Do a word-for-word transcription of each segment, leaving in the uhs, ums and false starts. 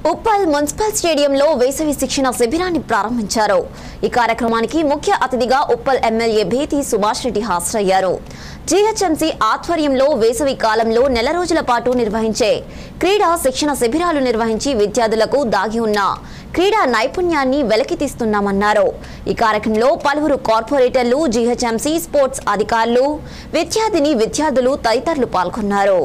Uppal municipal స్టేడియంలో వేసవి శిక్షణ శిబిరాన్ని ప్రారంభించారు। ఈ కార్యక్రమానికి ముఖ్య అతిథిగా ఉప్పల్ ఎమ్మెల్యే భేతి సుభాష్ రెడ్డి హాజరయ్యారు। జీహెచ్ఎంసీ ఆధ్వర్యంలో వేసవి కాలంలో నెల రోజుల పాటు నిర్వహించే క్రీడా శిక్షణ శిబిరాలు నిర్వహించి విద్యార్థులకు దాగి ఉన్న క్రీడా నైపుణ్యాన్ని వెలికితీస్తున్నామన్నారు। ఈ కార్యక్రమంలో పలువురు కార్పొరేటర్లు, జీహెచ్ఎంసీ స్పోర్ట్స్ అధికారులు, విద్యార్థిని విద్యార్థులు తదితరులు పాల్గొన్నారు।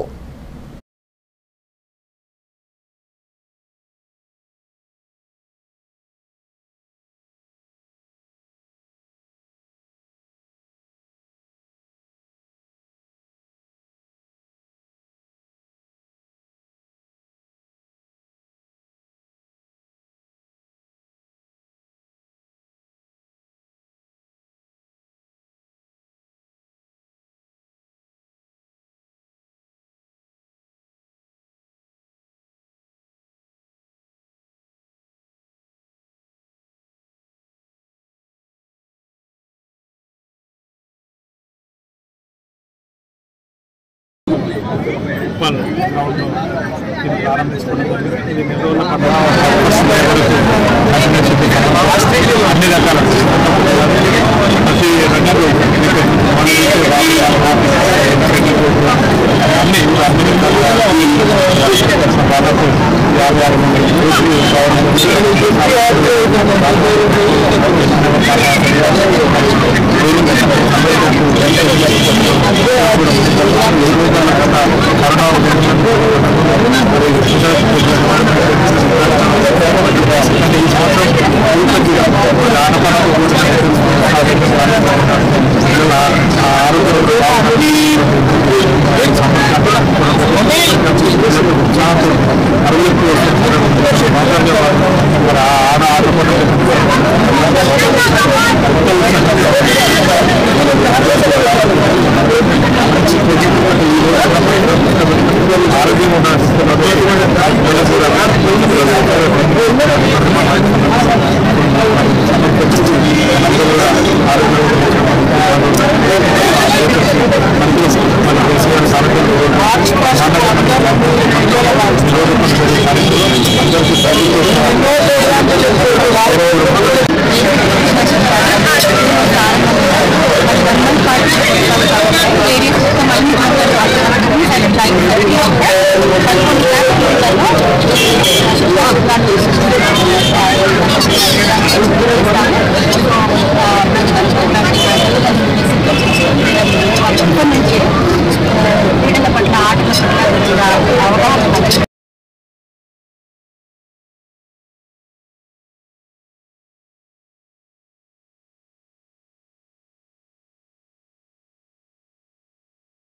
ఉప్పల్ గ్రౌండ్లో ఇది ప్రారంభించుకోవడం జరిగింది। ఇది నెల్లూరులో అన్ని రకాల ప్రతి రంగంలో అన్ని దాదాపు యాభై ఆరు మంది Like